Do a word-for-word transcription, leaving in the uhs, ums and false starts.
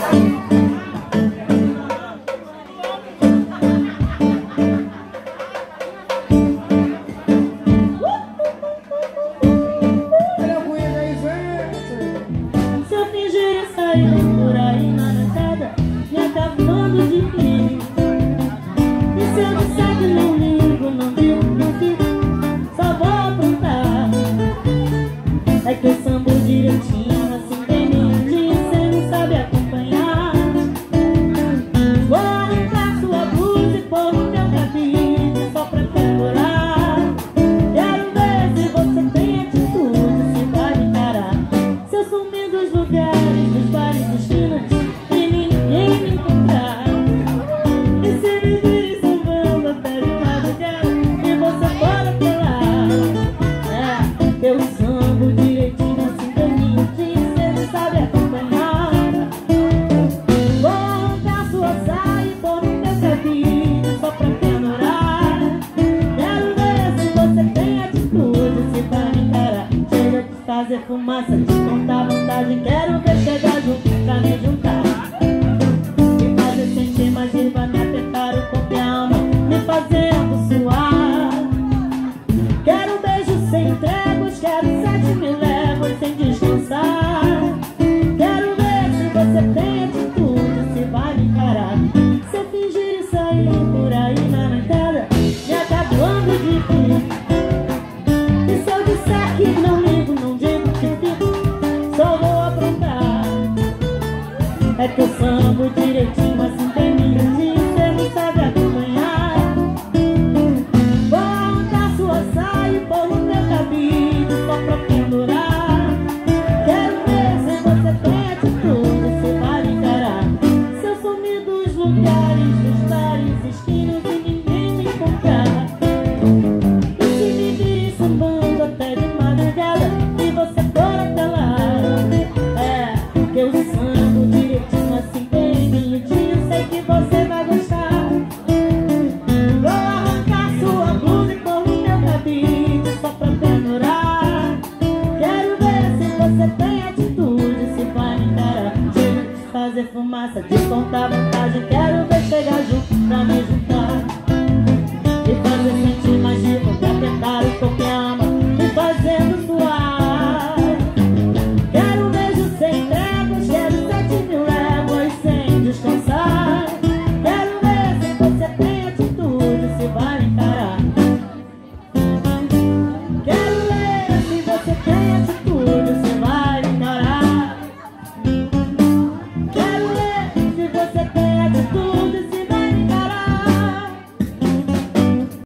Por aí na entrada, me acabando de rir. E se eu disser que não ligo, não viu, não fico, só vou aprontar. É que eu sambo direitinho, assim bem lindinho, cê não sabe acompanhar. Vou arrancar sua blusa e pôr no meu cabide só pra pendurar. Quero ver se você tem atitude, se vai me encarar. Se eu sumir dos lugares, dos bares, dos finos, e ninguém me encontrar. E se me virem sambando até de madrugada e você for até lá. É, eu sambo direitinho, assim bem lindinho, cê não sabe acompanhar. Vou arrancar sua saia e pôr no meu cabide só pra pendurar. Quero ver se você tem atitude, se vai me encarar. Chega de fazer fumaça, de contar vantagem, quero ver chegar junto pra me juntar. Me fazer sentir mais viva, me apertar o corpo e a alma, me fazendo suar. Quero beijos sem tréguas, quero sete mil léguas sem descansar. Quero ver se você tem atitude, se vai me encarar. Se eu fingir e sair por aí na noitada, me acabando de rir. E se eu disser que não ligo, não digo que fico, só vou aprontar. É que eu sambo direitinho, assim bem lindinho, cê não sabe acompanhar. Vou arrancar sua saia e pôr no meu cabide só pra pendurar. Quero ver se você tem atitude, se vai me encarar. Se eu sumir dos lugares, dos bares, esquinas e ninguém me encontrar. E se me virem sambando até de madrugada e você for até lá. É, que eu sambo direitinho, assim bem lindinho, sei que você vai gostar. Vou arrancar sua blusa e pôr no meu cabide só pra pendurar. Quero ver se você tem atitude, se vai me encarar. Chega de fazer fumaça, de contar vantagem, quero ver chegar junto pra me juntar. E fazer sentir mais de